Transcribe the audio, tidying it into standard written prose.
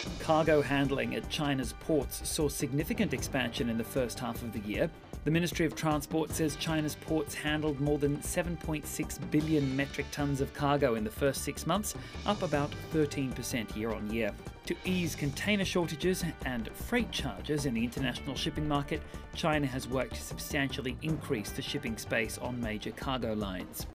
Cargo handling at China's ports saw significant expansion in the first half of the year. The Ministry of Transport says China's ports handled more than 7.6 billion metric tons of cargo in the first 6 months, up about 13% year on year. To ease container shortages and freight charges in the international shipping market, China has worked to substantially increase the shipping space on major cargo lines.